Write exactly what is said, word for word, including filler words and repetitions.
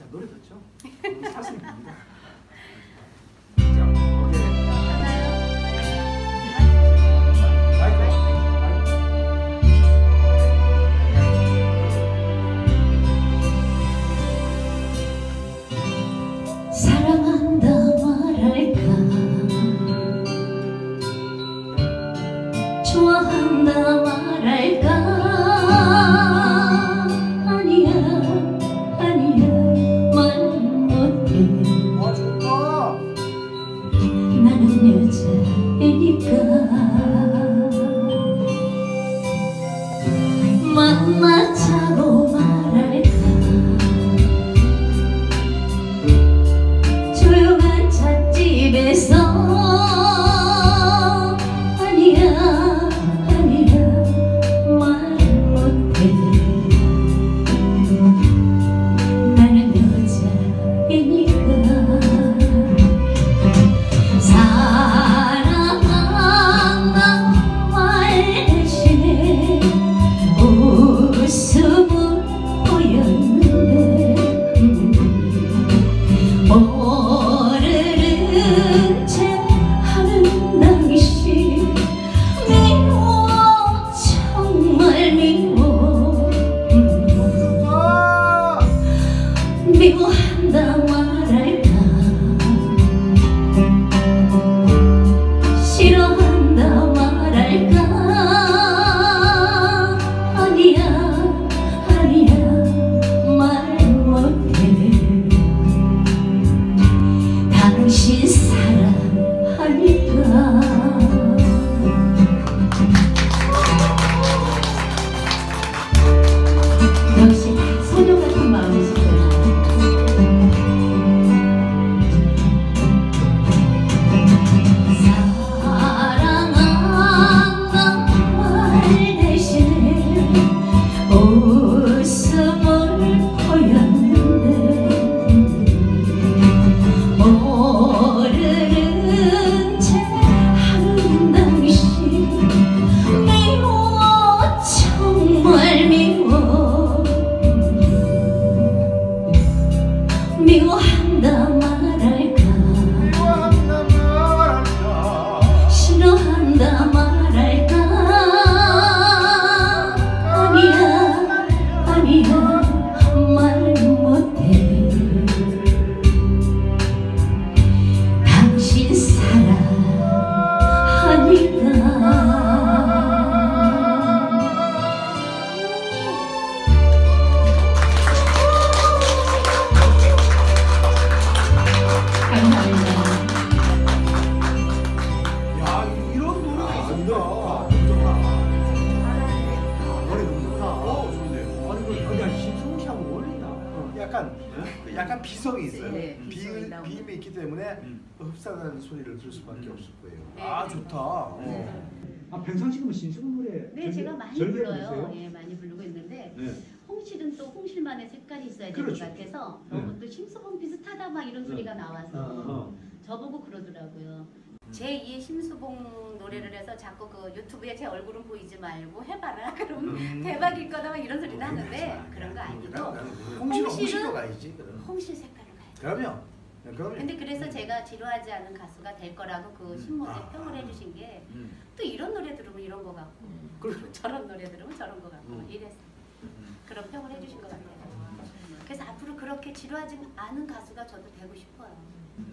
노래 듣죠. 사실입니다. 자, 오케이. 사랑한다 말할까 좋아한다 말할까 아니야 아니야 말 못해 아 좋다. 나는 여자이니까 만나자고 말할까 조용한 찻집에서 아니야 아니야 말 못해 나는 여자이니까 사랑한다 말 대신에 웃음을 보였는데 모르는 채 하는 당신 미워 정말 미워 미워한다 말할까 싫어한다 말할까 아니야 아니야 말 못해 당신 사랑하니까 역시 소녀 같은 마음이시죠. 사랑한다 말 대신에 웃음을 보였는데 모르는 채 하는 당신 미워 정말 미워 미워한다 말할까 미워한다 말할까 싫어한다 말할까 아니야 아니야 말 못해 당신 사랑하니까 감사합니다. 야 이런 노래가 있었다. 너무 좋다. 노래 너무 좋다. 어 좋은데요. 아니 그 그냥 심승우 씨하고 어울린다. 약간 그 약간 비성이 있어요. 네, 비 비성이 나오는. 비임이 있기 때문에 음. 흡사한 소리를 들을 수밖에 없을 거예요. 네, 아 네. 좋다. 어. 네. 아 평상시 그러면 신승훈 노래 네, 제가 많이 절대 불러요. 부르세요? 예, 많이 부르고 있는데 네. 홍실은 또 홍실만의 색깔이 있어야 될 것 그렇죠. 같아서 네. 너무 또 심수봉 비슷하다 막 이런 소리가 나와서 어. 저보고 그러더라고요. 제이의 심수봉 노래를 해서 자꾸 그 유튜브에 제 얼굴은 보이지 말고 해봐라. 그럼 음. 대박일 거다 막 이런 소리 어, 하는데 그렇구나. 그런 거 아니고 홍실은 홍실은- 홍실로 가야지. 그럼. 홍실 색깔을 가야죠. 그러면 네, 그러면 근데 그래서 제가 지루하지 않은 가수가 될 거라고 그 신문에 아. 평을 해주신 게 또 음. 이런 노래 들으면 이런 거 같고 그렇죠. 저런 노래 들으면 저런 거 같고 음. 이래서 그런 평을 해주신 것 같아요. 그래서 앞으로 그렇게 지루하지 않은 가수가 저도 되고 싶어요.